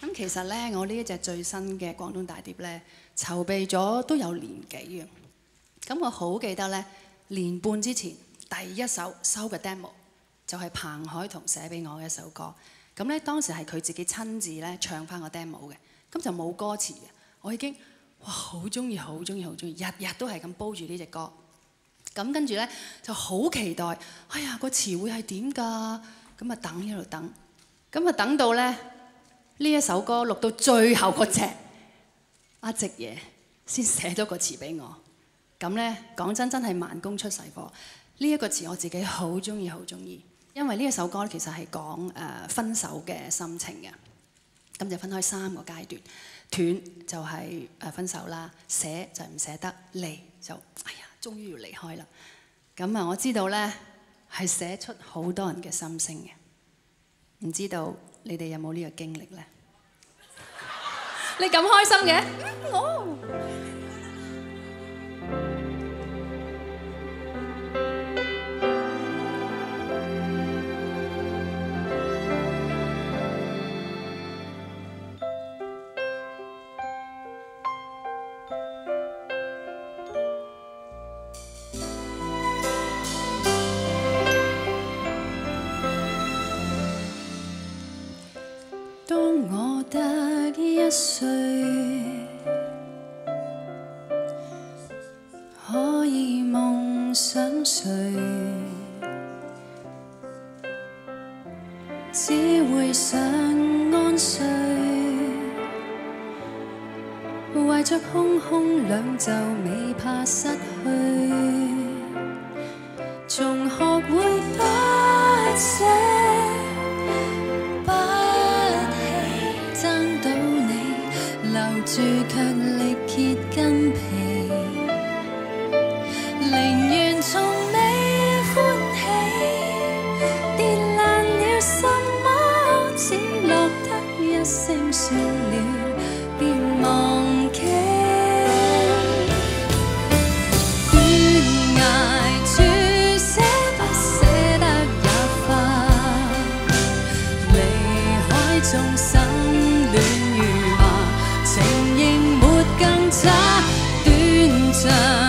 咁其實咧，我呢一隻最新嘅廣東大碟咧，籌備咗都有年幾嘅。咁我好記得咧，年半之前第一首收嘅 demo 就係彭海彤寫俾我嘅一首歌。咁咧當時係佢自己親自咧唱翻個 demo 嘅，咁就冇歌詞嘅。我已經哇好中意，好中意，好中意，日日都係咁煲住呢隻歌。咁跟住咧就好期待，哎呀個詞會係點㗎？咁啊等一路等，咁啊等到咧呢一首歌錄到最後嗰隻，阿夕爺先寫咗個詞俾我。咁咧講真係慢工出細貨。呢一個詞我自己好中意，好中意，因為呢一首歌其實係講分手嘅心情嘅。咁就分開3個階段，斷就係分手啦，捨就係唔捨得，離就哎呀終於要離開啦。咁啊我知道咧係寫出好多人嘅心聲嘅，唔知道你哋有冇呢個經歷咧？你咁開心嘅？我當我得1歲，可以夢想睡，只會想安睡，懷着空空兩袖未怕失去，仲學會不捨。住卻力竭筋疲，寧願從未歡喜，跌爛了什麼，只落得一聲笑了，別忘記。懸崖處捨不捨得也快，離海縱心戀如麻。情仍沒更差，短暫。